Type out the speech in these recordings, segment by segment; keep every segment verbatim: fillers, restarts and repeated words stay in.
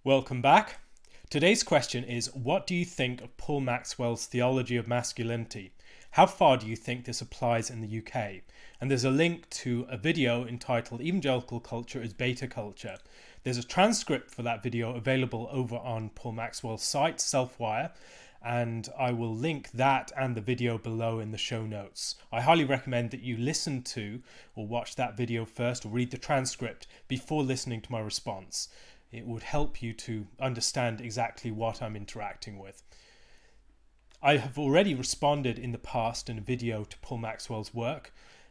Welcome back. Today's question is, what do you think of Paul Maxwell's theology of masculinity? How far do you think this applies in the U K? And there's a link to a video entitled Evangelical Culture is Beta Culture. There's a transcript for that video available over on Paul Maxwell's site, Selfwire, and I will link that and the video below in the show notes. I highly recommend that you listen to or watch that video first or read the transcript before listening to my response. It would help you to understand exactly what I'm interacting with. I have already responded in the past in a video to Paul Maxwell's work.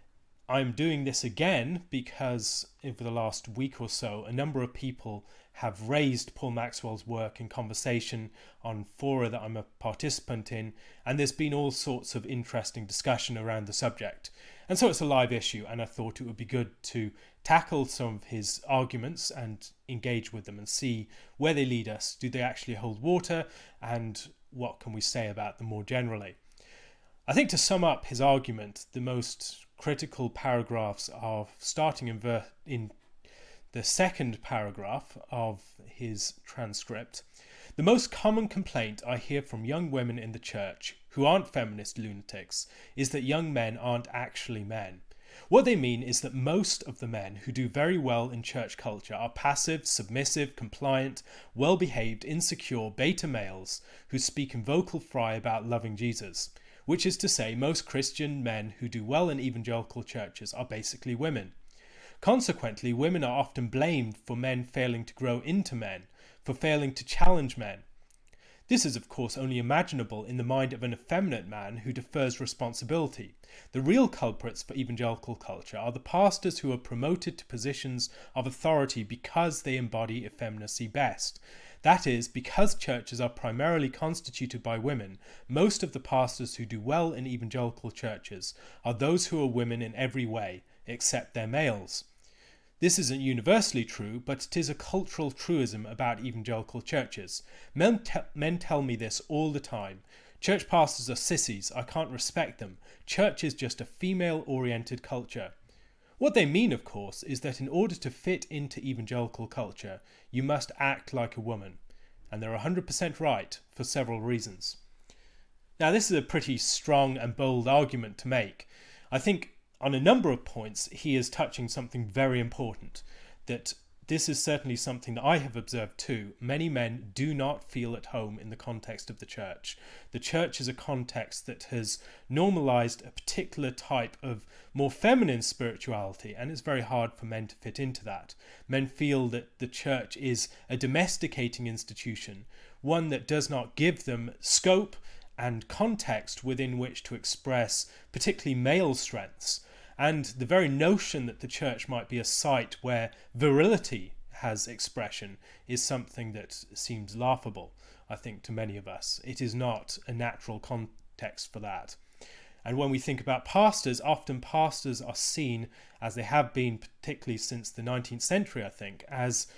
I'm doing this again because over the last week or so, a number of people have raised Paul Maxwell's work in conversation on fora that I'm a participant in, and there's been all sorts of interesting discussion around the subject. And so it's a live issue, and I thought it would be good to tackle some of his arguments and engage with them and see where they lead us. Do they actually hold water, and what can we say about them more generally? I think to sum up his argument, the most critical paragraphs are starting in, ver in the second paragraph of his transcript. The most common complaint I hear from young women in the church who aren't feminist lunatics is that young men aren't actually men. What they mean is that most of the men who do very well in church culture are passive, submissive, compliant, well-behaved, insecure beta males who speak in vocal fry about loving Jesus. Which is to say, most Christian men who do well in evangelical churches are basically women. Consequently, women are often blamed for men failing to grow into men, for failing to challenge men. This is of course only imaginable in the mind of an effeminate man who defers responsibility. The real culprits for evangelical culture are the pastors who are promoted to positions of authority because they embody effeminacy best. That is, because churches are primarily constituted by women, most of the pastors who do well in evangelical churches are those who are women in every way, except their males. This isn't universally true, but it is a cultural truism about evangelical churches. Men, te men tell me this all the time. Church pastors are sissies, I can't respect them. Church is just a female-oriented culture. What they mean, of course, is that in order to fit into evangelical culture, you must act like a woman. And they're one hundred percent right for several reasons. Now, this is a pretty strong and bold argument to make. I think on a number of points, he is touching something very important, that this is certainly something that I have observed too. Many men do not feel at home in the context of the church. The church is a context that has normalized a particular type of more feminine spirituality, and it's very hard for men to fit into that. Men feel that the church is a domesticating institution, one that does not give them scope and context within which to express particularly male strengths. And the very notion that the church might be a site where virility has expression is something that seems laughable, I think, to many of us. It is not a natural context for that. And when we think about pastors, often pastors are seen, as they have been particularly since the nineteenth century, I think, as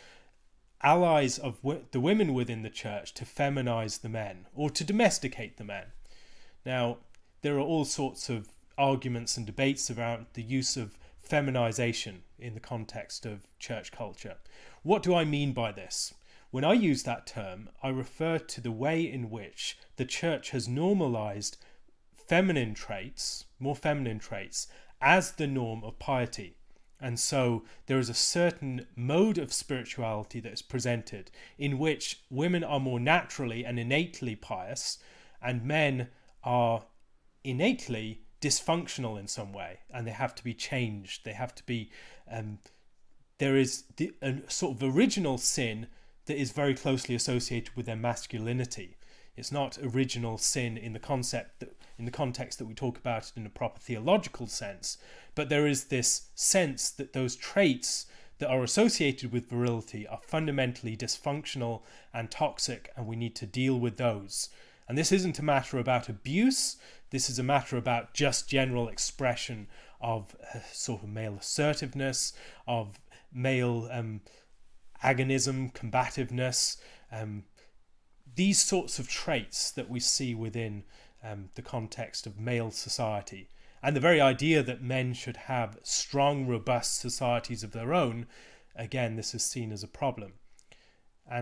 allies of the women within the church to feminize the men or to domesticate the men. Now, there are all sorts of arguments and debates around the use of feminization in the context of church culture. What do I mean by this? When I use that term, I refer to the way in which the church has normalized feminine traits, more feminine traits, as the norm of piety. And so there is a certain mode of spirituality that is presented in which women are more naturally and innately pious, and men are innately dysfunctional in some way, and they have to be changed. They have to be, um, there is the, a sort of original sin that is very closely associated with their masculinity. It's not original sin in the concept that, in the context that we talk about it in a proper theological sense, but there is this sense that those traits that are associated with virility are fundamentally dysfunctional and toxic, and we need to deal with those. And this isn't a matter about abuse, this is a matter about just general expression of uh, sort of male assertiveness, of male um, agonism, combativeness, um, these sorts of traits that we see within um, the context of male society. And the very idea that men should have strong, robust societies of their own, again, this is seen as a problem. And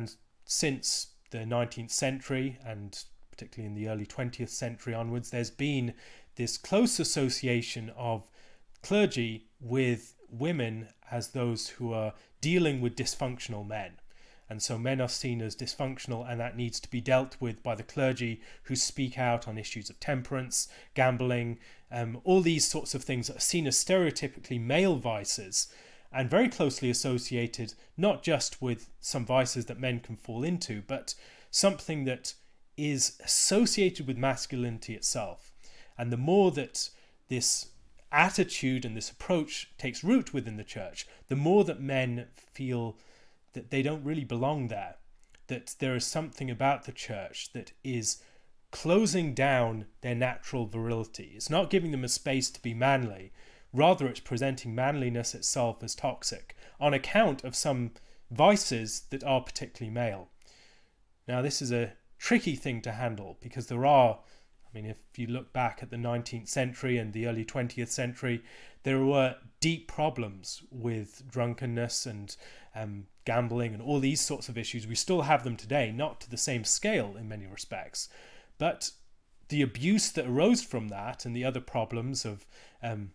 since the nineteenth century, and particularly in the early twentieth century onwards, there's been this close association of clergy with women as those who are dealing with dysfunctional men. And so men are seen as dysfunctional, and that needs to be dealt with by the clergy, who speak out on issues of temperance, gambling, um, all these sorts of things that are seen as stereotypically male vices, and very closely associated not just with some vices that men can fall into, but something that is associated with masculinity itself. And the more that this attitude and this approach takes root within the church, the more that men feel that they don't really belong there, that there is something about the church that is closing down their natural virility. It's not giving them a space to be manly, rather it's presenting manliness itself as toxic on account of some vices that are particularly male. Now, this is a tricky thing to handle, because there are, I mean, if you look back at the nineteenth century and the early twentieth century, there were deep problems with drunkenness and um, gambling and all these sorts of issues. We still have them today, not to the same scale in many respects, but the abuse that arose from that and the other problems of um,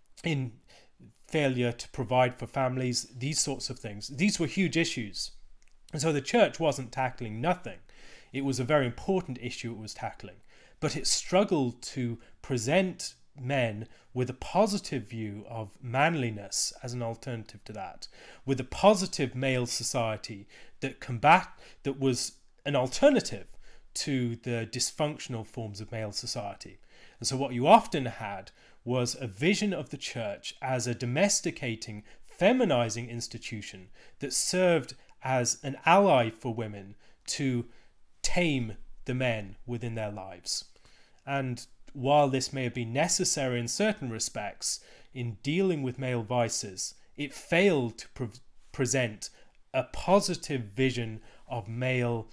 in failure to provide for families, these sorts of things, these were huge issues. And so the church wasn't tackling nothing. It was a very important issue it was tackling, but it struggled to present men with a positive view of manliness as an alternative to that, with a positive male society that combat that was an alternative to the dysfunctional forms of male society. And so what you often had was a vision of the church as a domesticating, feminizing institution that served as an ally for women to tame the men within their lives. And while this may have been necessary in certain respects in dealing with male vices, it failed to pre present a positive vision of male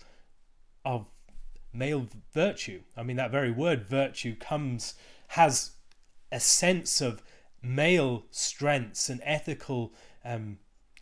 of male virtue. I mean, that very word virtue comes has a sense of male strengths and ethical um,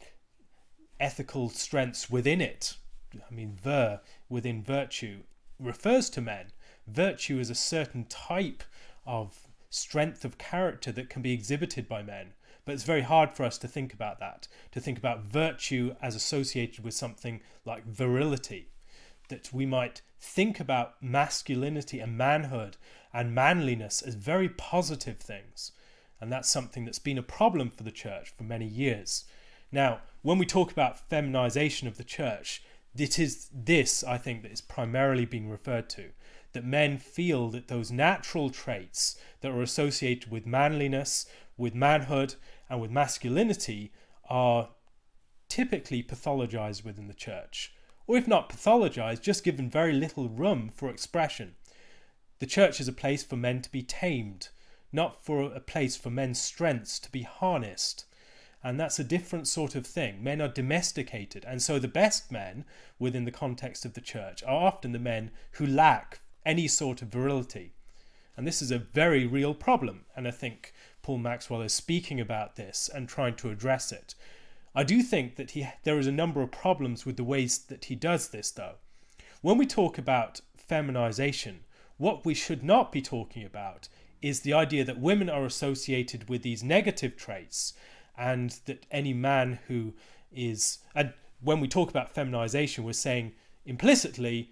ethical strengths within it. I mean, ver within virtue refers to men. Virtue is a certain type of strength of character that can be exhibited by men. But it's very hard for us to think about that, to think about virtue as associated with something like virility, that we might think about masculinity and manhood and manliness as very positive things. And that's something that's been a problem for the church for many years. Now, when we talk about feminization of the church, it is this, I think, that is primarily being referred to, that men feel that those natural traits that are associated with manliness, with manhood, and with masculinity are typically pathologized within the church. Or if not pathologized, just given very little room for expression. The church is a place for men to be tamed, not for a place for men's strengths to be harnessed. And that's a different sort of thing. Men are domesticated, and so the best men within the context of the church are often the men who lack any sort of virility. And this is a very real problem, and I think Paul Maxwell is speaking about this and trying to address it. I do think that he, there is a number of problems with the ways that he does this, though. When we talk about feminization, what we should not be talking about is the idea that women are associated with these negative traits, and that any man who is, and when we talk about feminization, we're saying implicitly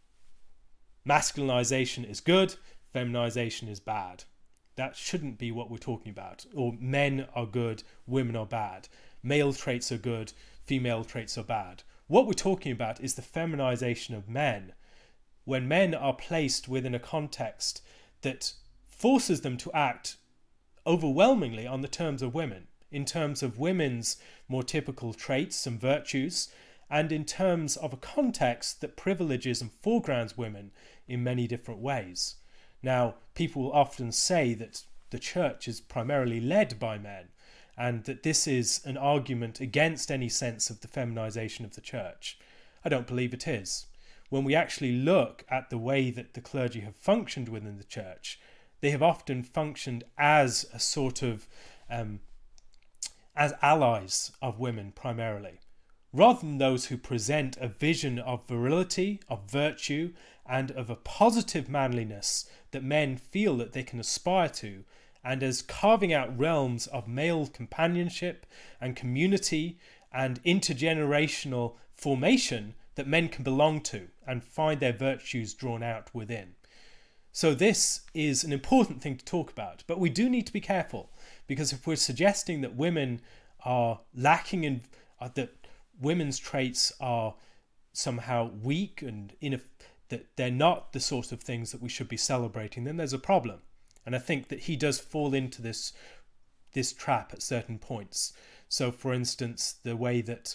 masculinization is good, feminization is bad. That shouldn't be what we're talking about. Or men are good, women are bad. Male traits are good, female traits are bad. What we're talking about is the feminization of men, when men are placed within a context that forces them to act overwhelmingly on the terms of women, in terms of women's more typical traits and virtues, and in terms of a context that privileges and foregrounds women in many different ways. Now, people will often say that the church is primarily led by men, and that this is an argument against any sense of the feminization of the church. I don't believe it is. When we actually look at the way that the clergy have functioned within the church, they have often functioned as a sort of, um, as allies of women primarily. rather than those who present a vision of virility, of virtue, and of a positive manliness that men feel that they can aspire to, and as carving out realms of male companionship and community and intergenerational formation that men can belong to and find their virtues drawn out within. So this is an important thing to talk about, but we do need to be careful, because if we're suggesting that women are lacking in, uh, that women's traits are somehow weak and in a, that they're not the sort of things that we should be celebrating, then there's a problem. And I think that he does fall into this this trap at certain points. So for instance, the way that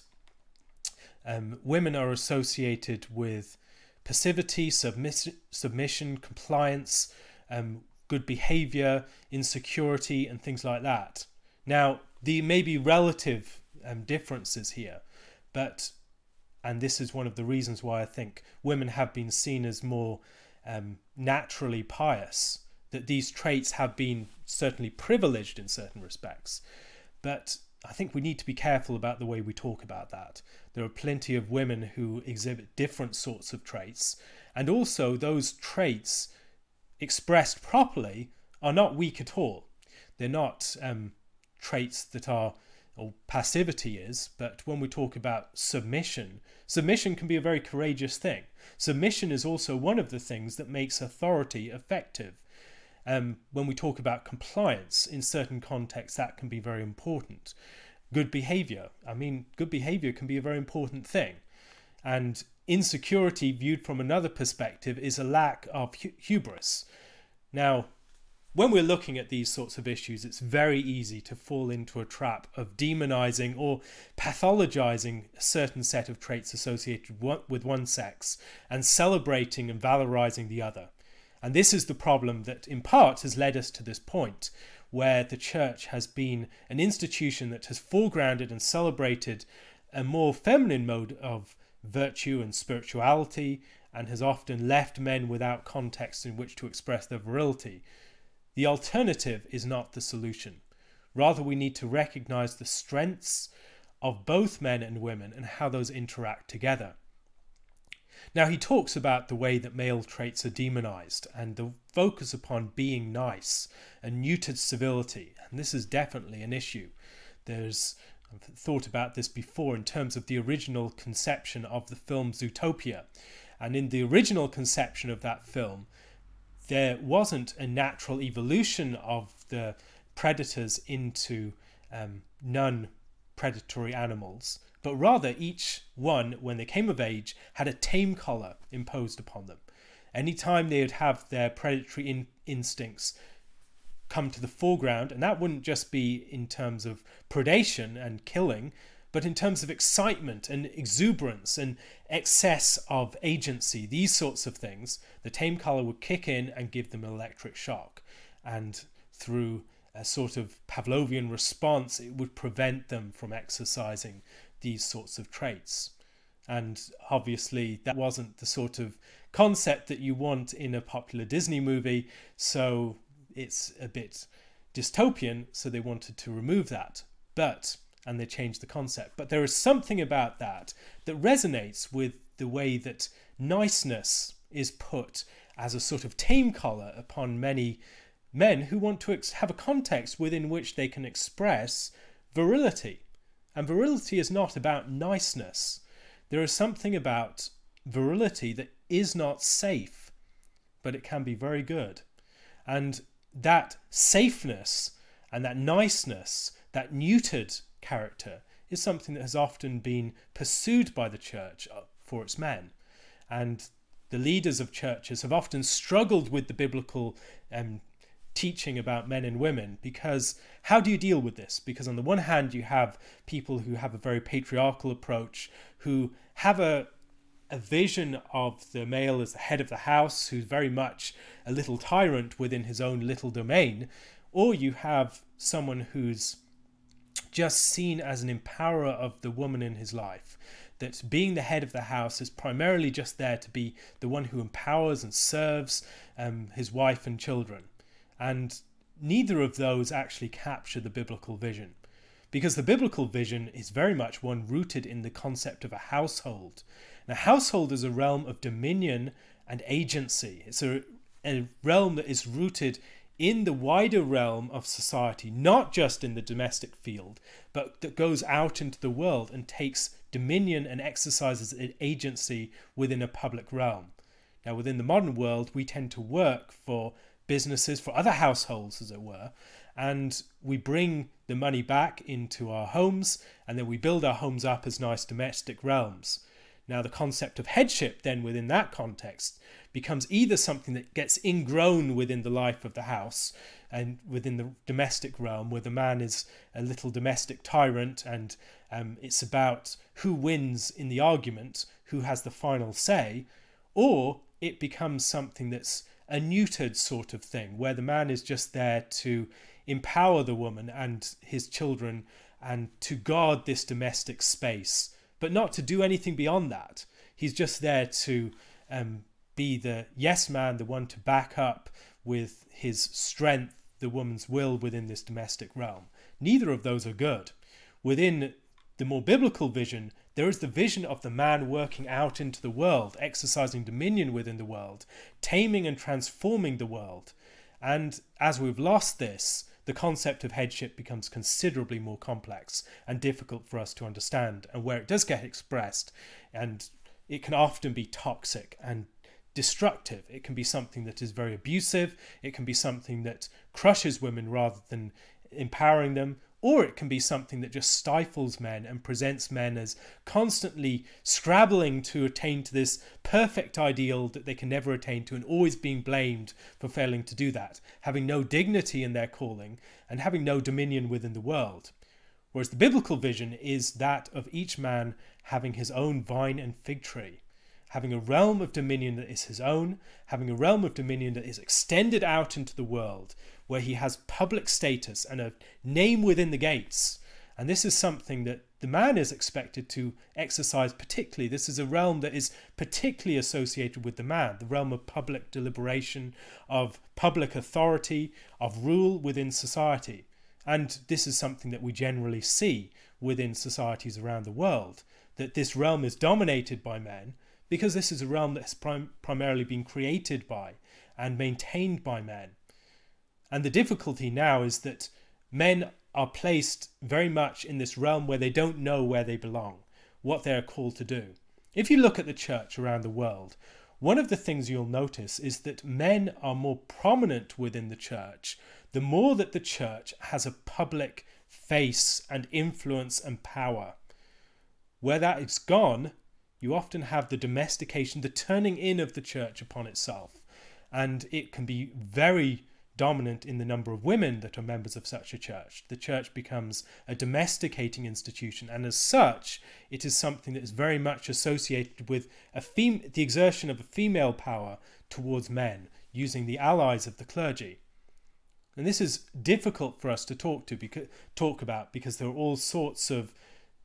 um, women are associated with passivity, submiss submission, compliance, um, good behavior, insecurity, and things like that. Now, there may be relative um, differences here, but, and this is one of the reasons why I think women have been seen as more um, naturally pious, that these traits have been certainly privileged in certain respects. But I think we need to be careful about the way we talk about that. There are plenty of women who exhibit different sorts of traits, and also those traits expressed properly are not weak at all. They're not um, traits that are, or passivity is, but when we talk about submission, submission can be a very courageous thing. Submission is also one of the things that makes authority effective. Um, when we talk about compliance, in certain contexts, that can be very important. Good behavior, I mean, good behavior can be a very important thing. And insecurity, viewed from another perspective, is a lack of hu hubris. Now, when we're looking at these sorts of issues, it's very easy to fall into a trap of demonizing or pathologizing a certain set of traits associated with one sex and celebrating and valorizing the other. And this is the problem that in part has led us to this point, where the church has been an institution that has foregrounded and celebrated a more feminine mode of virtue and spirituality, and has often left men without context in which to express their virility. The alternative is not the solution. Rather, we need to recognize the strengths of both men and women and how those interact together. Now, he talks about the way that male traits are demonized and the focus upon being nice and neutered civility. And this is definitely an issue. There's, I've thought about this before in terms of the original conception of the film Zootopia. And in the original conception of that film, there wasn't a natural evolution of the predators into um, non-predatory animals, but rather each one, when they came of age, had a tame collar imposed upon them. Anytime they would have their predatory in instincts come to the foreground, and that wouldn't just be in terms of predation and killing, but in terms of excitement and exuberance and excess of agency, these sorts of things, the tame collar would kick in and give them an electric shock. And through a sort of Pavlovian response, it would prevent them from exercising these sorts of traits. And obviously that wasn't the sort of concept that you want in a popular Disney movie, so it's a bit dystopian, so they wanted to remove that. But and they changed the concept. But there is something about that that resonates with the way that niceness is put as a sort of tame collar upon many men who want to have a context within which they can express virility. And virility is not about niceness. There is something about virility that is not safe, but it can be very good. And that safeness and that niceness, that neutered character, is something that has often been pursued by the church for its men. And the leaders of churches have often struggled with the biblical um, teaching about men and women, because how do you deal with this? Because on the one hand you have people who have a very patriarchal approach, who have a, a vision of the male as the head of the house, who's very much a little tyrant within his own little domain, or you have someone who's just seen as an empowerer of the woman in his life, that being the head of the house is primarily just there to be the one who empowers and serves um, his wife and children. And neither of those actually capture the biblical vision. because the biblical vision is very much one rooted in the concept of a household. Now, household is a realm of dominion and agency. It's a, a realm that is rooted in the wider realm of society, not just in the domestic field, but that goes out into the world and takes dominion and exercises an agency within a public realm. Now, within the modern world, we tend to work for businesses, for other households, as it were, and we bring the money back into our homes, and then we build our homes up as nice domestic realms. Now, the concept of headship then within that context becomes either something that gets ingrown within the life of the house and within the domestic realm, where the man is a little domestic tyrant, and um, it's about who wins in the argument, who has the final say, or it becomes something that's a neutered sort of thing, where the man is just there to empower the woman and his children and to guard this domestic space, but not to do anything beyond that. He's just there to um, be the yes man, the one to back up with his strength the woman's will within this domestic realm. Neither of those are good. Within the more biblical vision, there is the vision of the man working out into the world, exercising dominion within the world, taming and transforming the world. And as we've lost this, the concept of headship becomes considerably more complex and difficult for us to understand. And where it does get expressed, and it can often be toxic and destructive. It can be something that is very abusive. It can be something that crushes women rather than empowering them. Or it can be something that just stifles men and presents men as constantly scrabbling to attain to this perfect ideal that they can never attain to, and always being blamed for failing to do that, having no dignity in their calling and having no dominion within the world. Whereas the biblical vision is that of each man having his own vine and fig tree, having a realm of dominion that is his own, having a realm of dominion that is extended out into the world, where he has public status and a name within the gates. And this is something that the man is expected to exercise particularly. This is a realm that is particularly associated with the man, the realm of public deliberation, of public authority, of rule within society. And this is something that we generally see within societies around the world, that this realm is dominated by men, because this is a realm that has prim primarily been created by and maintained by men. And the difficulty now is that men are placed very much in this realm where they don't know where they belong, what they're called to do. If you look at the church around the world, one of the things you'll notice is that men are more prominent within the church, the more that the church has a public face and influence and power. Where that is gone, you often have the domestication, the turning in of the church upon itself. And it can be very dominant in the number of women that are members of such a church. The church becomes a domesticating institution, and as such, it is something that is very much associated with a fem the exertion of a female power towards men, using the allies of the clergy. And this is difficult for us to talk to because, talk about because there are all sorts of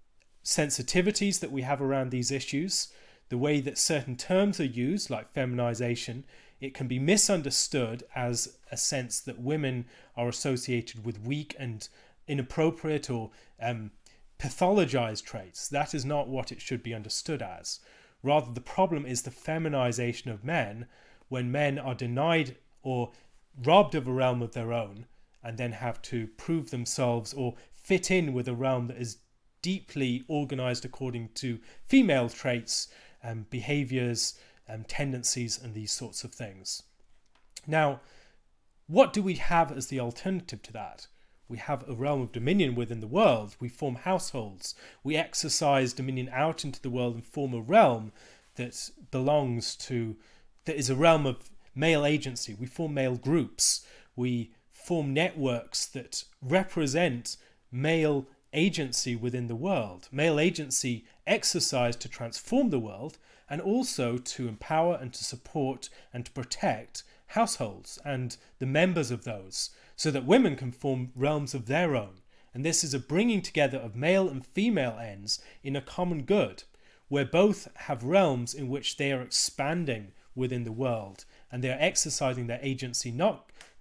sensitivities that we have around these issues. The way that certain terms are used, like feminization, it can be misunderstood as a sense that women are associated with weak and inappropriate or um, pathologized traits. That is not what it should be understood as. Rather, the problem is the feminization of men, when men are denied or robbed of a realm of their own and then have to prove themselves or fit in with a realm that is deeply organized according to female traits, um, behaviors, um, tendencies, and these sorts of things. Now, what do we have as the alternative to that? We have a realm of dominion within the world. We form households. We exercise dominion out into the world and form a realm that belongs to, that is a realm of male agency. We form male groups. We form networks that represent male agency within the world. Male agency exercised to transform the world, and also to empower and to support and to protect households and the members of those, so that women can form realms of their own. And this is a bringing together of male and female ends in a common good, where both have realms in which they are expanding within the world, and they are exercising their agency not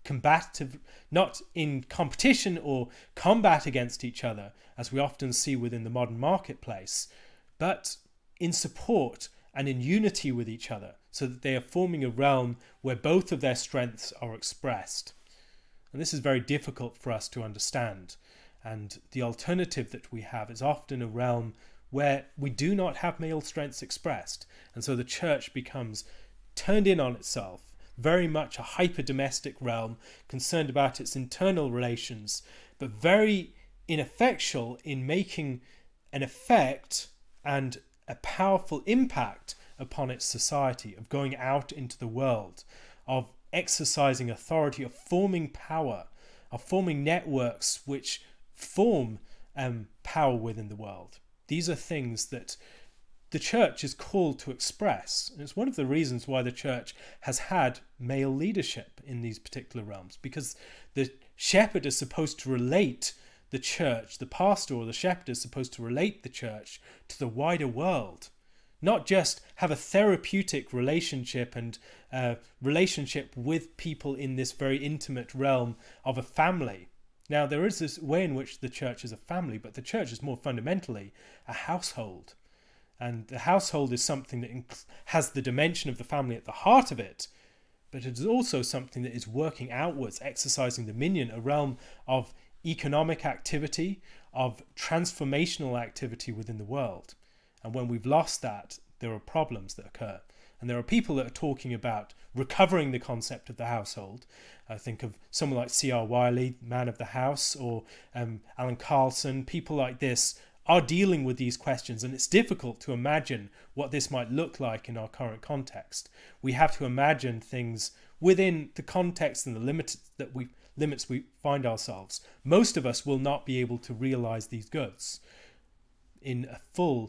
combative, not in competition or combat against each other, as we often see within the modern marketplace, but in support and in unity with each other, so that they are forming a realm where both of their strengths are expressed. And this is very difficult for us to understand. And the alternative that we have is often a realm where we do not have male strengths expressed. And so the church becomes turned in on itself, very much a hyper-domestic realm, concerned about its internal relations, but very ineffectual in making an effect and a powerful impact upon its society, of going out into the world, of exercising authority, of forming power, of forming networks which form um, power within the world. These are things that the church is called to express. And it's one of the reasons why the church has had male leadership in these particular realms, because the shepherd is supposed to relate the church, the pastor or the shepherd is supposed to relate the church to the wider world, not just have a therapeutic relationship and uh, relationship with people in this very intimate realm of a family. Now, there is this way in which the church is a family, but the church is more fundamentally a household. And the household is something that has the dimension of the family at the heart of it, but it is also something that is working outwards, exercising dominion, a realm of economic activity, of transformational activity within the world. And when we've lost that, there are problems that occur. And there are people that are talking about recovering the concept of the household. I think of someone like C R Wiley, Man of the House, or um, Alan Carlson. People like this are dealing with these questions, and it's difficult to imagine what this might look like in our current context. We have to imagine things within the context and the limits that we limits we find ourselves. Most of us will not be able to realize these goods in a full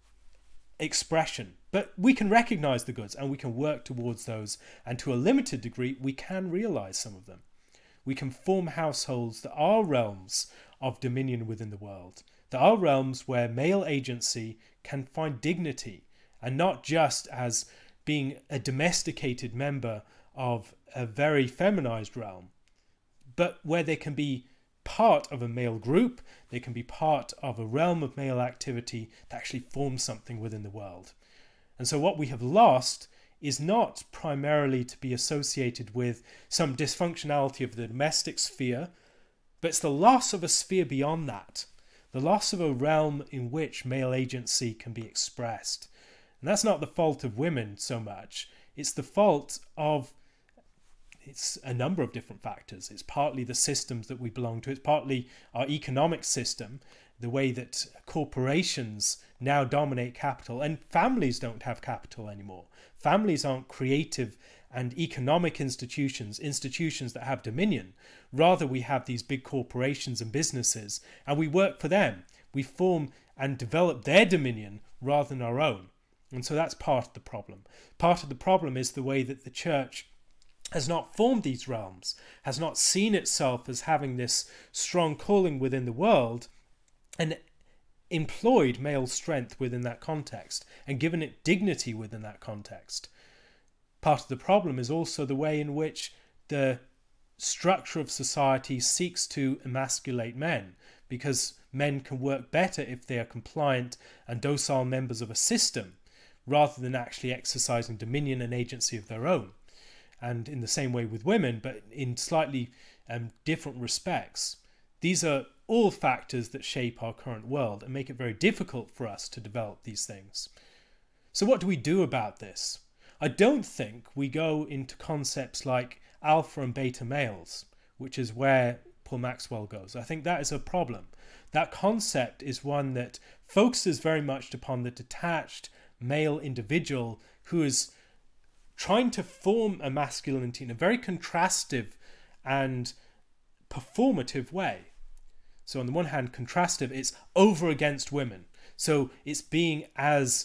expression, but we can recognize the goods and we can work towards those, and to a limited degree we can realize some of them. We can form households that are realms of dominion within the world. There are realms where male agency can find dignity, and not just as being a domesticated member of a very feminized realm, but where they can be part of a male group, they can be part of a realm of male activity that actually forms something within the world. And so what we have lost is not primarily to be associated with some dysfunctionality of the domestic sphere, but it's the loss of a sphere beyond that. The loss of a realm in which male agency can be expressed. And that's not the fault of women so much. It's the fault of, it's a number of different factors. It's partly the systems that we belong to. It's partly our economic system, the way that corporations now dominate capital, and families don't have capital anymore. Families aren't creative and economic institutions, institutions that have dominion. Rather, we have these big corporations and businesses, and we work for them. We form and develop their dominion rather than our own. And so that's part of the problem. Part of the problem is the way that the church has not formed these realms, has not seen itself as having this strong calling within the world, and employed male strength within that context, and given it dignity within that context. Part of the problem is also the way in which the structure of society seeks to emasculate men, because men can work better if they are compliant and docile members of a system, rather than actually exercising dominion and agency of their own. And in the same way with women, but in slightly um, different respects. These are all factors that shape our current world and make it very difficult for us to develop these things. So what do we do about this? I don't think we go into concepts like alpha and beta males, which is where Paul Maxwell goes. I think that is a problem. That concept is one that focuses very much upon the detached male individual who is trying to form a masculinity in a very contrastive and performative way. So on the one hand, contrastive, it's over against women. So it's being as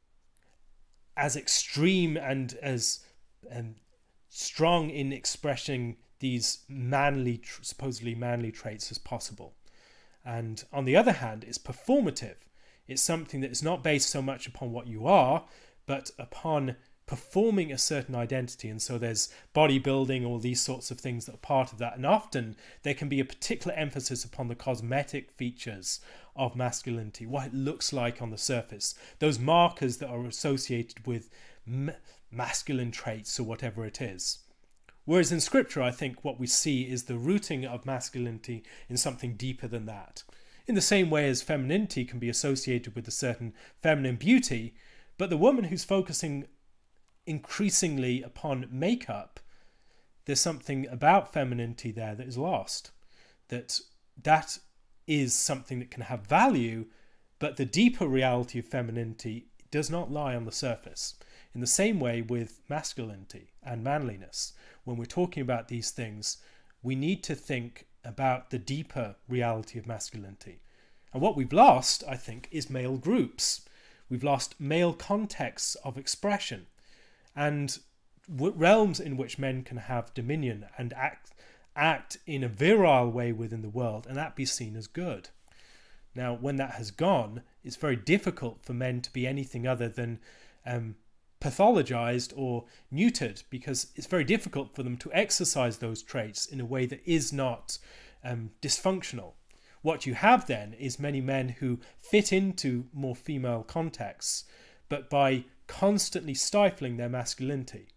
as extreme and as um, strong in expressing these manly, supposedly manly traits as possible. And on the other hand, it's performative. It's something that is not based so much upon what you are, but upon performing a certain identity, and so there's bodybuilding, all these sorts of things that are part of that, and often there can be a particular emphasis upon the cosmetic features of masculinity, what it looks like on the surface, those markers that are associated with ma masculine traits or whatever it is. Whereas in scripture, I think what we see is the rooting of masculinity in something deeper than that. In the same way as femininity can be associated with a certain feminine beauty, but the woman who's focusing increasingly upon makeup, there's something about femininity there that is lost. That that is something that can have value, but the deeper reality of femininity does not lie on the surface. In the same way with masculinity and manliness, when we're talking about these things, we need to think about the deeper reality of masculinity. And what we've lost, I think, is male groups. We've lost male contexts of expression, and realms in which men can have dominion and act, act in a virile way within the world, and that be seen as good. Now, when that has gone, it's very difficult for men to be anything other than um, pathologized or neutered, because it's very difficult for them to exercise those traits in a way that is not um, dysfunctional. What you have then is many men who fit into more female contexts, but by constantly stifling their masculinity.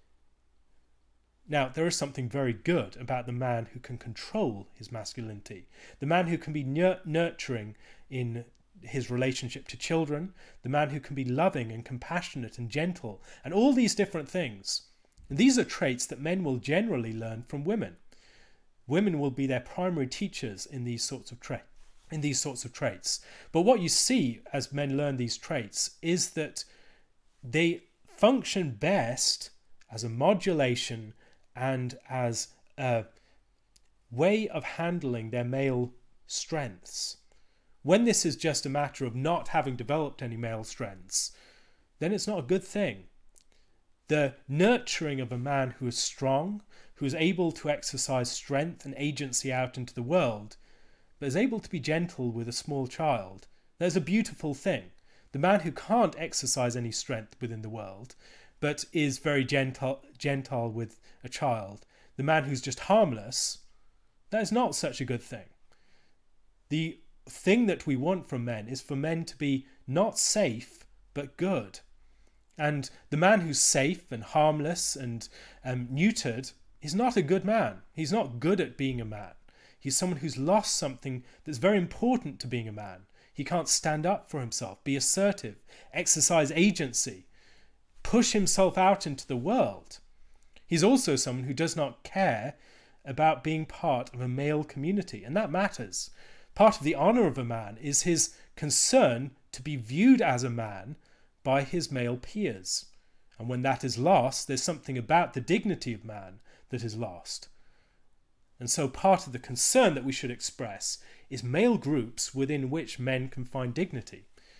Now, there is something very good about the man who can control his masculinity, the man who can be nurturing in his relationship to children, the man who can be loving and compassionate and gentle, and all these different things. And these are traits that men will generally learn from women. Women will be their primary teachers in these sorts of traits. in these sorts of traits. But what you see as men learn these traits is that they function best as a modulation and as a way of handling their male strengths. When this is just a matter of not having developed any male strengths, then it's not a good thing. The nurturing of a man who is strong, who is able to exercise strength and agency out into the world, but is able to be gentle with a small child, there's a beautiful thing. The man who can't exercise any strength within the world, but is very gentle, gentle with a child, the man who's just harmless, that is not such a good thing. The thing that we want from men is for men to be not safe, but good. And the man who's safe and harmless and um, neutered is not a good man. He's not good at being a man. He's someone who's lost something that's very important to being a man. He can't stand up for himself, be assertive, exercise agency, push himself out into the world. He's also someone who does not care about being part of a male community, and that matters. Part of the honour of a man is his concern to be viewed as a man by his male peers. And when that is lost, there's something about the dignity of man that is lost. And so part of the concern that we should express is male groups within which men can find dignity,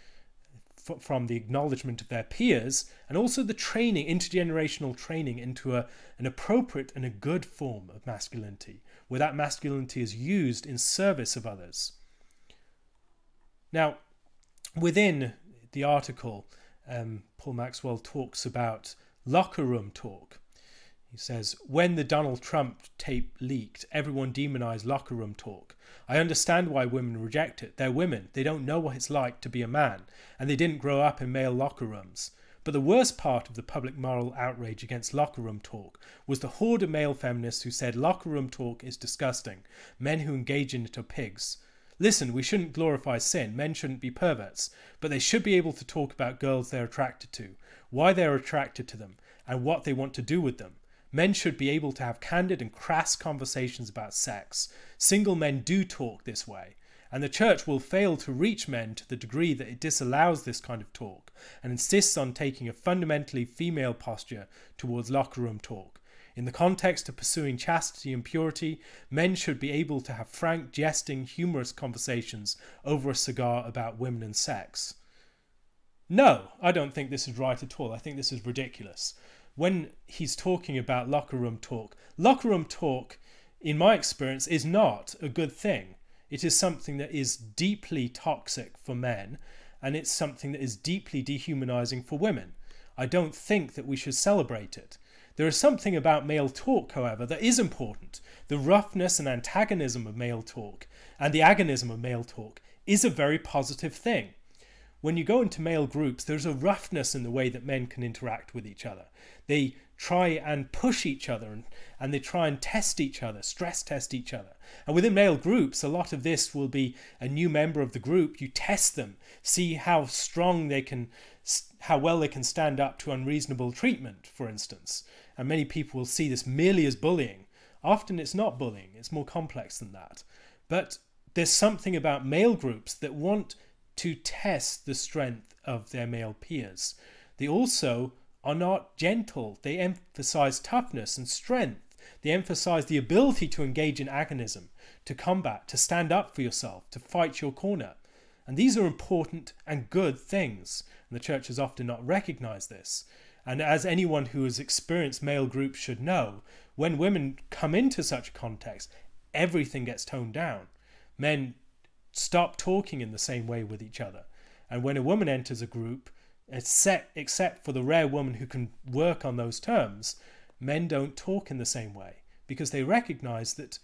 F from the acknowledgement of their peers, and also the training, intergenerational training into a, an appropriate and a good form of masculinity, where that masculinity is used in service of others. Now, within the article, um, Paul Maxwell talks about locker room talk. He says, when the Donald Trump tape leaked, everyone demonized locker room talk. I understand why women reject it. They're women. They don't know what it's like to be a man, and they didn't grow up in male locker rooms. But the worst part of the public moral outrage against locker room talk was the horde of male feminists who said locker room talk is disgusting. Men who engage in it are pigs. Listen, we shouldn't glorify sin. Men shouldn't be perverts, but they should be able to talk about girls they're attracted to, why they're attracted to them, and what they want to do with them. Men should be able to have candid and crass conversations about sex. Single men do talk this way, and the church will fail to reach men to the degree that it disallows this kind of talk and insists on taking a fundamentally female posture towards locker room talk. In the context of pursuing chastity and purity, men should be able to have frank, jesting, humorous conversations over a cigar about women and sex. No, I don't think this is right at all. I think this is ridiculous. When he's talking about locker room talk, locker room talk, in my experience, is not a good thing. It is something that is deeply toxic for men, and it's something that is deeply dehumanizing for women. I don't think that we should celebrate it. There is something about male talk, however, that is important. The roughness and antagonism of male talk and the agonism of male talk is a very positive thing. When you go into male groups, there's a roughness in the way that men can interact with each other. They try and push each other and, and they try and test each other, stress test each other. And within male groups, a lot of this will be a new member of the group. You test them, see how strong they can, how well they can stand up to unreasonable treatment, for instance. And many people will see this merely as bullying. Often it's not bullying, it's more complex than that. But there's something about male groups that want to test the strength of their male peers. They also are not gentle. They emphasize toughness and strength. They emphasize the ability to engage in agonism, to combat, to stand up for yourself, to fight your corner. And these are important and good things. And the church has often not recognized this. And as anyone who has experienced male groups should know, when women come into such a context, everything gets toned down. Men stop talking in the same way with each other. And when a woman enters a group, except, except for the rare woman who can work on those terms, men don't talk in the same way because they recognize that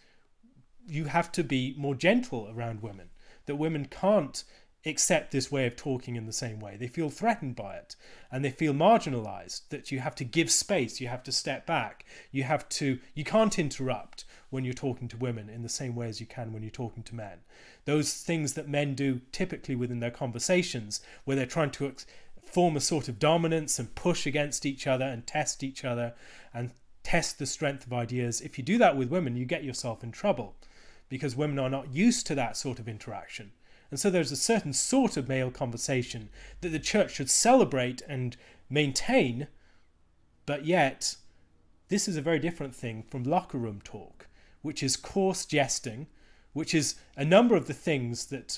you have to be more gentle around women, that women can't accept this way of talking in the same way. They feel threatened by it and they feel marginalized, that you have to give space, you have to step back, you have to, you can't interrupt when you're talking to women in the same way as you can when you're talking to men. Those things that men do typically within their conversations, where they're trying to form a sort of dominance and push against each other and test each other and test the strength of ideas. If you do that with women, you get yourself in trouble because women are not used to that sort of interaction. And so there's a certain sort of male conversation that the church should celebrate and maintain, but yet this is a very different thing from locker room talk, which is coarse jesting, which is a number of the things that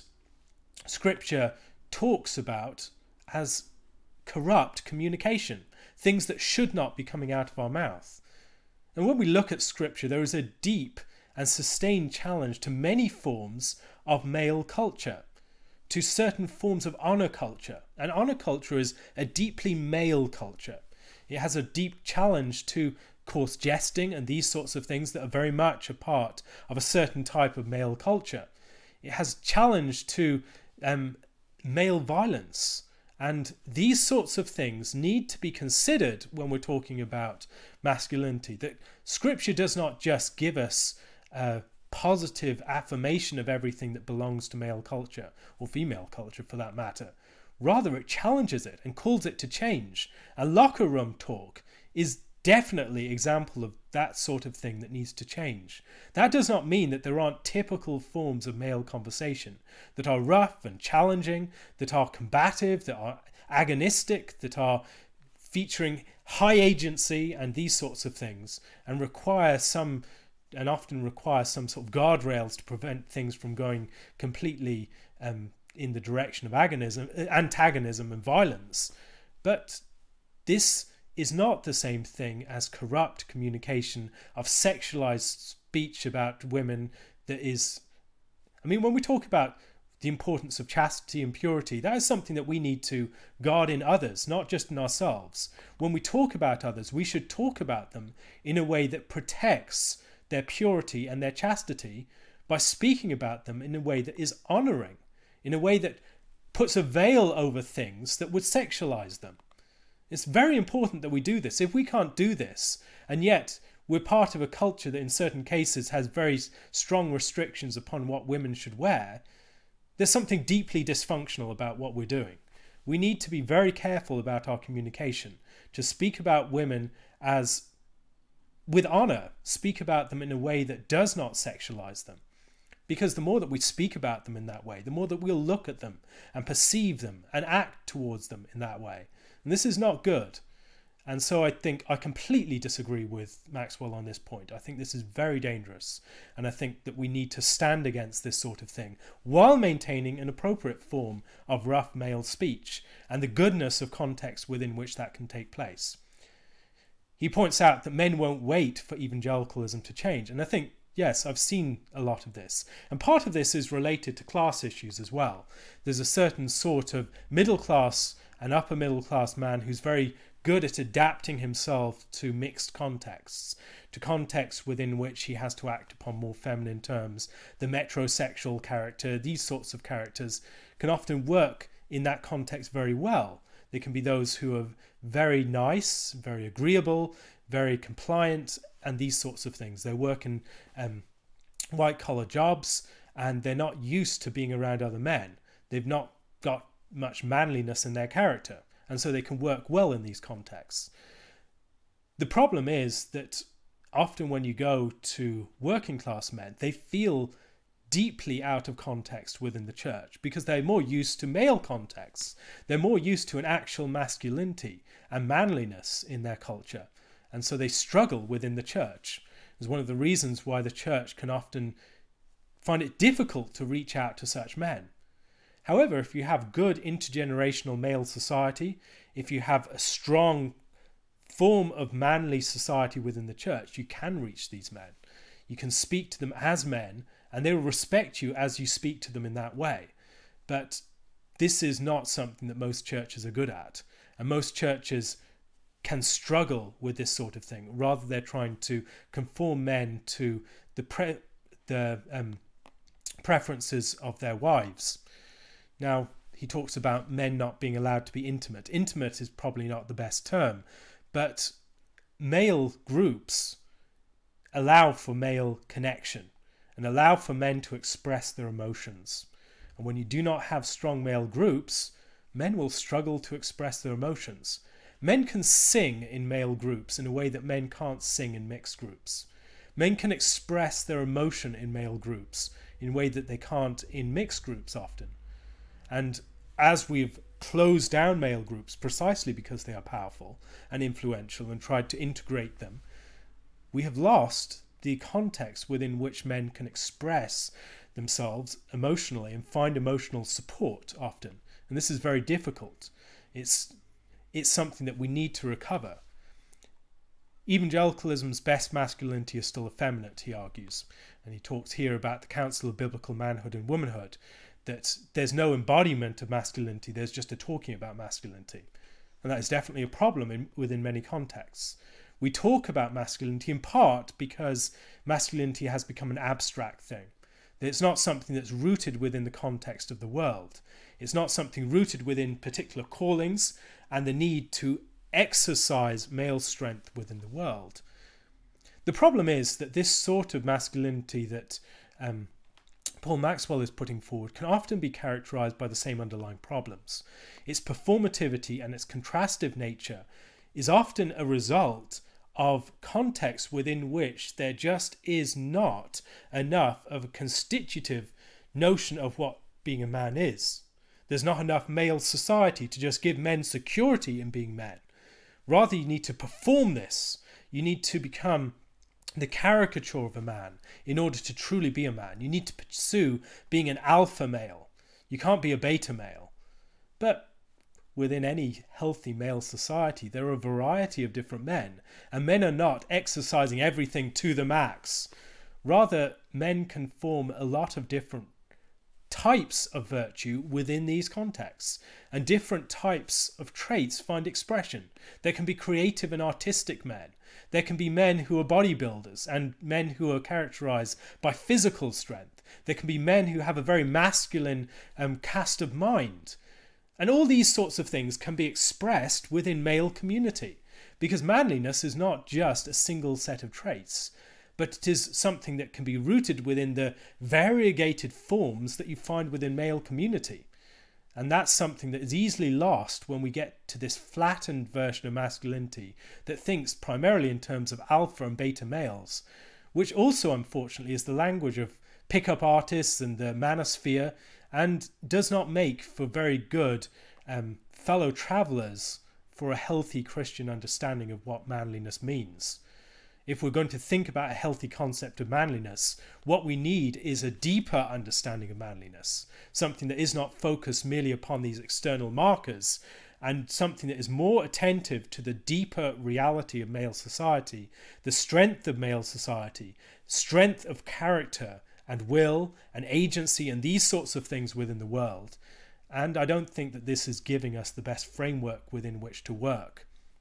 Scripture talks about as corrupt communication, things that should not be coming out of our mouth. And when we look at Scripture, there is a deep and sustained challenge to many forms of male culture, to certain forms of honor culture. And honor culture is a deeply male culture. It has a deep challenge to coarse jesting and these sorts of things that are very much a part of a certain type of male culture. It has challenge to um, male violence. And these sorts of things need to be considered when we're talking about masculinity. That Scripture does not just give us a positive affirmation of everything that belongs to male culture, or female culture for that matter. Rather, it challenges it and calls it to change. And locker room talk is definitely an example of that sort of thing that needs to change. That does not mean that there aren't typical forms of male conversation that are rough and challenging, that are combative, that are agonistic, that are featuring high agency and these sorts of things, and require some, and often require some sort of guardrails to prevent things from going completely um, in the direction of agonism, antagonism and violence. But this is not the same thing as corrupt communication of sexualized speech about women that is, I mean, when we talk about the importance of chastity and purity, that is something that we need to guard in others, not just in ourselves. When we talk about others, we should talk about them in a way that protects their purity and their chastity by speaking about them in a way that is honoring, in a way that puts a veil over things that would sexualize them. It's very important that we do this. If we can't do this, and yet we're part of a culture that in certain cases has very strong restrictions upon what women should wear, there's something deeply dysfunctional about what we're doing. We need to be very careful about our communication, to speak about women as with honor, speak about them in a way that does not sexualize them. Because the more that we speak about them in that way, the more that we'll look at them and perceive them and act towards them in that way. And this is not good. And so I think I completely disagree with Maxwell on this point. I think this is very dangerous. And I think that we need to stand against this sort of thing while maintaining an appropriate form of rough male speech and the goodness of context within which that can take place. He points out that men won't wait for evangelicalism to change. And I think, yes, I've seen a lot of this. And part of this is related to class issues as well. There's a certain sort of middle class and upper middle class man who's very good at adapting himself to mixed contexts, to contexts within which he has to act upon more feminine terms. The metrosexual character, these sorts of characters can often work in that context very well. They can be those who are very nice, very agreeable, very compliant, and these sorts of things. They work in um, white-collar jobs, and they're not used to being around other men. They've not got much manliness in their character, and so they can work well in these contexts. The problem is that often when you go to working class men, they feel deeply out of context within the church because they're more used to male contexts. They're more used to an actual masculinity and manliness in their culture, and so they struggle within the church. It's one of the reasons why the church can often find it difficult to reach out to such men. However, if you have good intergenerational male society, if you have a strong form of manly society within the church, you can reach these men. You can speak to them as men, and they will respect you as you speak to them in that way. But this is not something that most churches are good at, and most churches can struggle with this sort of thing. Rather, they're trying to conform men to the pre the um, preferences of their wives. Now, he talks about men not being allowed to be intimate. Intimate is probably not the best term, but male groups allow for male connection and allow for men to express their emotions. And when you do not have strong male groups, men will struggle to express their emotions. Men can sing in male groups in a way that men can't sing in mixed groups. Men can express their emotion in male groups in a way that they can't in mixed groups often. And as we've closed down male groups precisely because they are powerful and influential and tried to integrate them, we have lost the context within which men can express themselves emotionally and find emotional support often. And this is very difficult. It's, it's something that we need to recover. Evangelicalism's best masculinity is still effeminate, he argues. And he talks here about the Council of Biblical Manhood and Womanhood, that there's no embodiment of masculinity, there's just a talking about masculinity. And that is definitely a problem in, within many contexts. We talk about masculinity in part because masculinity has become an abstract thing. It's not something that's rooted within the context of the world. It's not something rooted within particular callings and the need to exercise male strength within the world. The problem is that this sort of masculinity that um, Paul Maxwell is putting forward can often be characterized by the same underlying problems. Its performativity and its contrastive nature is often a result of contexts within which there just is not enough of a constitutive notion of what being a man is. There's not enough male society to just give men security in being men. Rather, you need to perform this. You need to become the caricature of a man in order to truly be a man. You need to pursue being an alpha male. You can't be a beta male. But within any healthy male society, there are a variety of different men, and men are not exercising everything to the max. Rather, men can form a lot of different types of virtue within these contexts, and different types of traits find expression. There can be creative and artistic men. There can be men who are bodybuilders and men who are characterized by physical strength. There can be men who have a very masculine um, cast of mind. And all these sorts of things can be expressed within male community, because manliness is not just a single set of traits, but it is something that can be rooted within the variegated forms that you find within male community. And that's something that is easily lost when we get to this flattened version of masculinity that thinks primarily in terms of alpha and beta males, which also unfortunately is the language of pickup artists and the manosphere, and does not make for very good um, fellow travellers for a healthy Christian understanding of what manliness means. If we're going to think about a healthy concept of manliness, what we need is a deeper understanding of manliness, something that is not focused merely upon these external markers, and something that is more attentive to the deeper reality of male society, the strength of male society, strength of character and will and agency and these sorts of things within the world. And I don't think that this is giving us the best framework within which to work.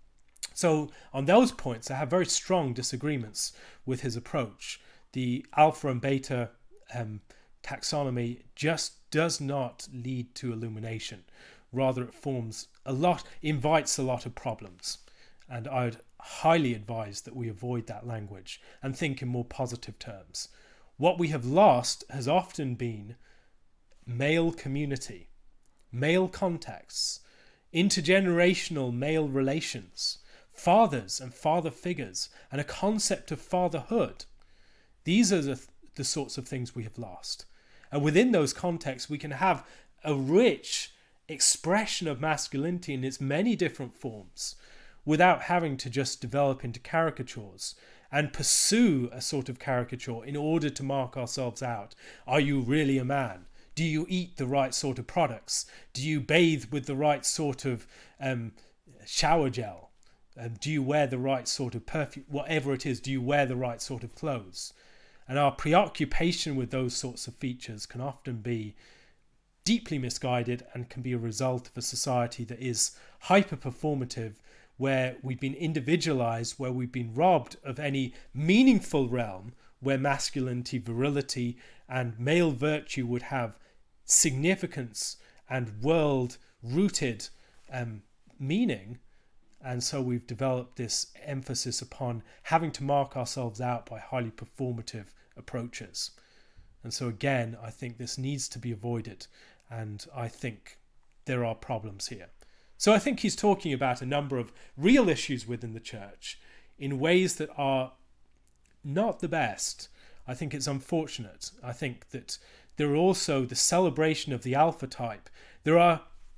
So on those points, I have very strong disagreements with his approach. The alpha and beta um, taxonomy just does not lead to illumination. Rather, it forms a lot, invites a lot of problems. And I would highly advise that we avoid that language and think in more positive terms. What we have lost has often been male community, male contexts, intergenerational male relations, fathers and father figures, and a concept of fatherhood. These are the, the sorts of things we have lost. And within those contexts, we can have a rich expression of masculinity in its many different forms without having to just develop into caricatures and pursue a sort of caricature in order to mark ourselves out. Are you really a man? Do you eat the right sort of products? Do you bathe with the right sort of um, shower gel? Um, do you wear the right sort of perfume? Whatever it is, do you wear the right sort of clothes? And our preoccupation with those sorts of features can often be deeply misguided and can be a result of a society that is hyper-performative, where we've been individualized, where we've been robbed of any meaningful realm where masculinity, virility, and male virtue would have significance and world-rooted um, meaning. And so we've developed this emphasis upon having to mark ourselves out by highly performative approaches. And so again, I think this needs to be avoided. And I think there are problems here. So I think he's talking about a number of real issues within the church in ways that are not the best. I think it's unfortunate. I think that there are also the celebration of the alpha type. There are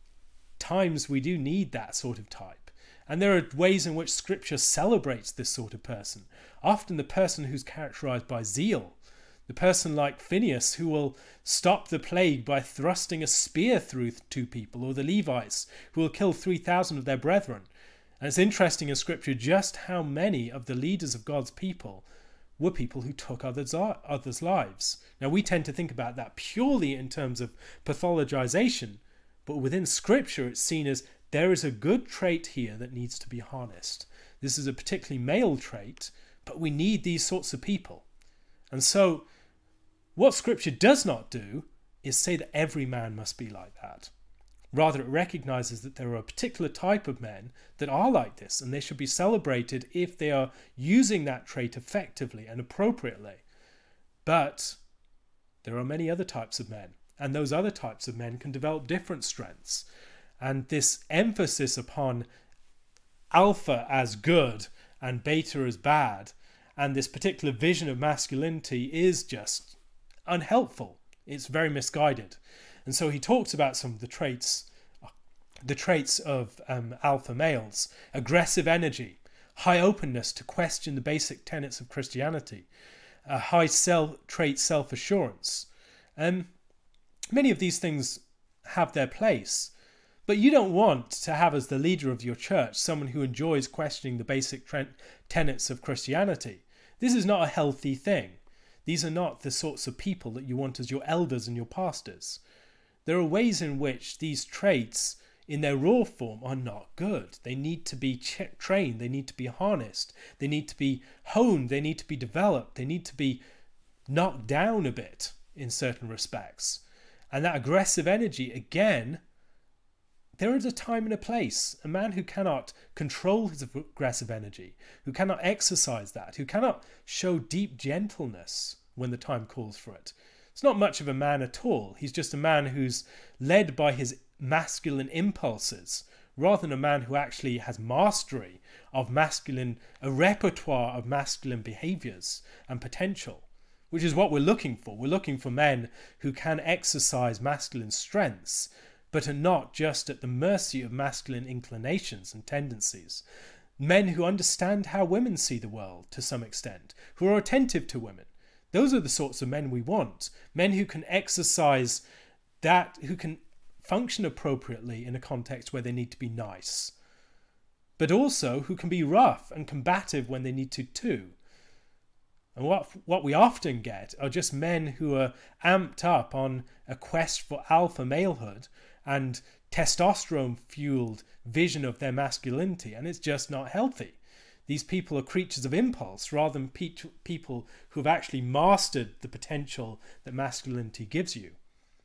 times we do need that sort of type. And there are ways in which Scripture celebrates this sort of person. Often the person who's characterized by zeal. The person like Phineas who will stop the plague by thrusting a spear through two people, or the Levites who will kill three thousand of their brethren. And it's interesting in Scripture just how many of the leaders of God's people were people who took others' others' lives. Now we tend to think about that purely in terms of pathologization, but within Scripture it's seen as there is a good trait here that needs to be harnessed. This is a particularly male trait, but we need these sorts of people. And so what Scripture does not do is say that every man must be like that. Rather, it recognizes that there are a particular type of men that are like this, and they should be celebrated if they are using that trait effectively and appropriately. But there are many other types of men, and those other types of men can develop different strengths. And this emphasis upon alpha as good and beta as bad, and this particular vision of masculinity is just unhelpful. It's very misguided. And so he talks about some of the traits, the traits of um, alpha males: aggressive energy, high openness to question the basic tenets of Christianity, a high self trait self-assurance. Um, many of these things have their place, but you don't want to have as the leader of your church someone who enjoys questioning the basic tenets of Christianity. This is not a healthy thing. These are not the sorts of people that you want as your elders and your pastors. There are ways in which these traits in their raw form are not good. They need to be trained, they need to be harnessed, they need to be honed, they need to be developed, they need to be knocked down a bit in certain respects. And that aggressive energy, again, there is a time and a place. A man who cannot control his aggressive energy, who cannot exercise that, who cannot show deep gentleness when the time calls for it, it's not much of a man at all. He's just a man who's led by his masculine impulses, rather than a man who actually has mastery of masculine, a repertoire of masculine behaviours and potential, which is what we're looking for. We're looking for men who can exercise masculine strengths, but are not just at the mercy of masculine inclinations and tendencies. Men who understand how women see the world to some extent, who are attentive to women. Those are the sorts of men we want. Men who can exercise that, who can function appropriately in a context where they need to be nice, but also who can be rough and combative when they need to too. And what, what we often get are just men who are amped up on a quest for alpha malehood and testosterone-fueled vision of their masculinity, and it's just not healthy. These people are creatures of impulse rather than pe people who have actually mastered the potential that masculinity gives you.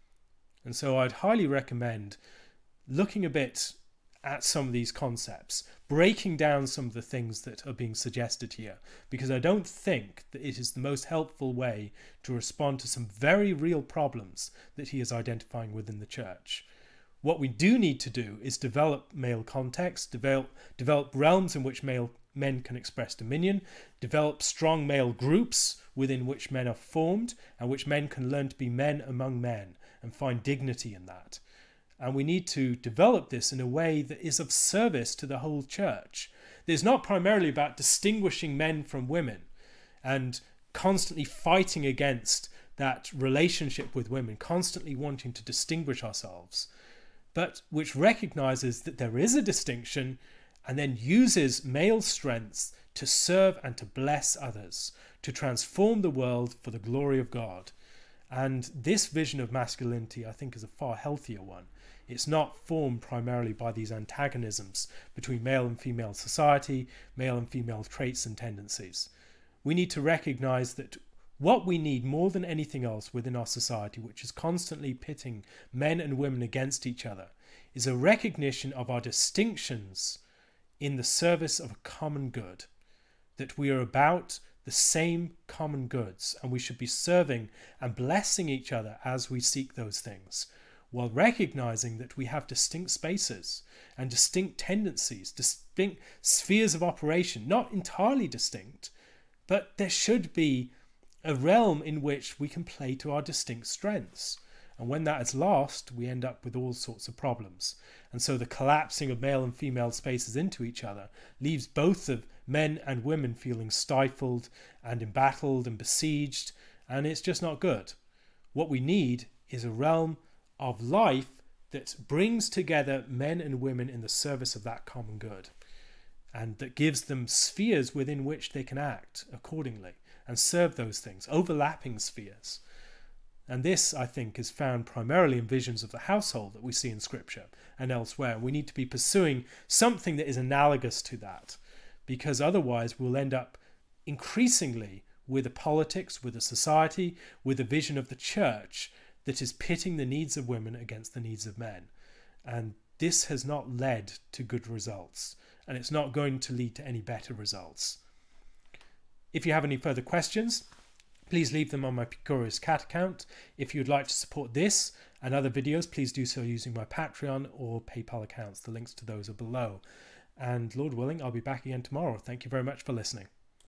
And so I'd highly recommend looking a bit at some of these concepts, breaking down some of the things that are being suggested here, because I don't think that it is the most helpful way to respond to some very real problems that he is identifying within the church. What we do need to do is develop male context, develop, develop realms in which male men can express dominion, develop strong male groups within which men are formed and which men can learn to be men among men and find dignity in that. And we need to develop this in a way that is of service to the whole church. It's not primarily about distinguishing men from women and constantly fighting against that relationship with women, constantly wanting to distinguish ourselves, but which recognizes that there is a distinction and then uses male strengths to serve and to bless others, to transform the world for the glory of God. And this vision of masculinity, I think, is a far healthier one. It's not formed primarily by these antagonisms between male and female society, male and female traits and tendencies. We need to recognize that what we need more than anything else within our society, which is constantly pitting men and women against each other, is a recognition of our distinctions in the service of a common good, that we are about the same common goods, and we should be serving and blessing each other as we seek those things, while recognizing that we have distinct spaces and distinct tendencies, distinct spheres of operation, not entirely distinct, but there should be a realm in which we can play to our distinct strengths. And when that is lost, we end up with all sorts of problems. And so the collapsing of male and female spaces into each other leaves both of men and women feeling stifled and embattled and besieged, and it's just not good. What we need is a realm of life that brings together men and women in the service of that common good, and that gives them spheres within which they can act accordingly and serve those things, overlapping spheres. And this, I think, is found primarily in visions of the household that we see in Scripture and elsewhere. We need to be pursuing something that is analogous to that, because otherwise we'll end up increasingly with a politics, with a society, with a vision of the church that is pitting the needs of women against the needs of men. And this has not led to good results, and it's not going to lead to any better results. If you have any further questions, please leave them on my Curious Cat account. If you'd like to support this and other videos, please do so using my Patreon or PayPal accounts. The links to those are below. And Lord willing, I'll be back again tomorrow. Thank you very much for listening.